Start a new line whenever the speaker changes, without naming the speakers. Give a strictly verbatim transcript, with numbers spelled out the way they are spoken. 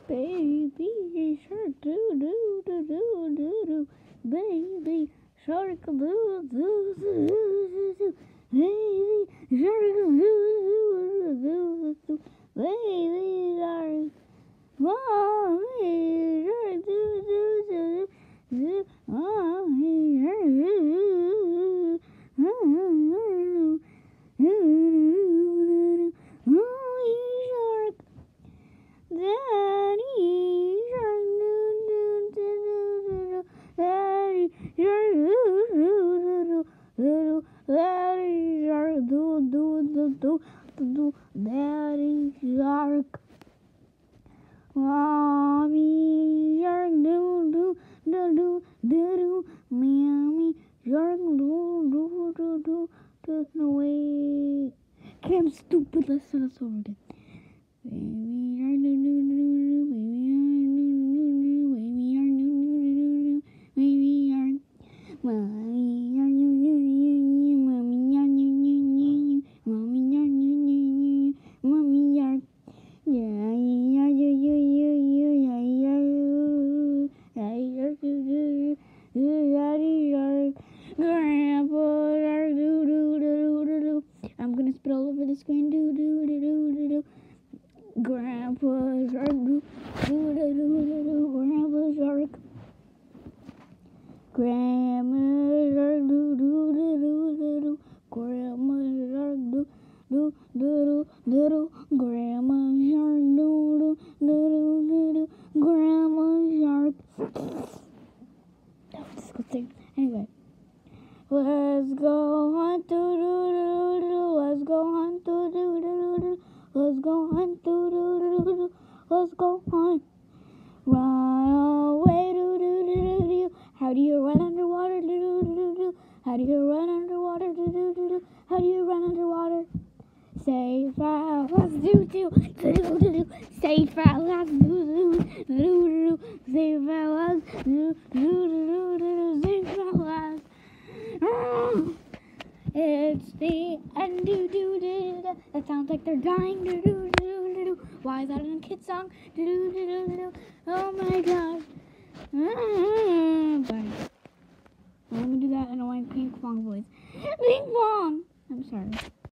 Baby shark do do do do do do. Baby shark do do do do do. Baby shark do do do do. Baby shark, mommy shark do do do do. Mommy shark do do do do. Mommy shark, Daddy shark do do do do do. Daddy shark do do do do. Daddy shark do do do do do. Daddy shark, Mommy shark do do do do do do. Mommy shark do do do do do. No way. Okay, I'm stupid. Let's start this over again. Baby shark do do do do. Baby shark do do do. Baby shark, mommy shark do do do. Mommy shark do do do. Mommy shark do do do. Mommy shark, yeah yeah yeah yeah yeah yeah yeah yeah. Daddy shark do do do. Daddy shark, Grandpa shark do do do do do. I'm gonna spit all over the screen. Do do do do do do. Grandpa shark do do do do do do. Grandpa shark, Grandma shark do do do do do do. Grandma shark do do do do do. Grandma shark do do do do do do. Grandma shark. That was disgusting. Anyway, let's go hunt do do do do. Let's go hunt do do do do. Let's go hunt do do do do. Let's go hunt. Run away do do do do do. How do you run underwater? Do do do do. How do you run underwater? Do do do do. How do you run underwater? Say fast, do do do do do. Say fast, do do do do. Say fast, do do do do. Say fast. It's the end. Do do do. That sounds like they're dying. Do do do do. Why is that in a kid song? Do do do do. Oh my gosh. Bye. Let me do that in a white ping pong voice. Ping pong. I'm sorry.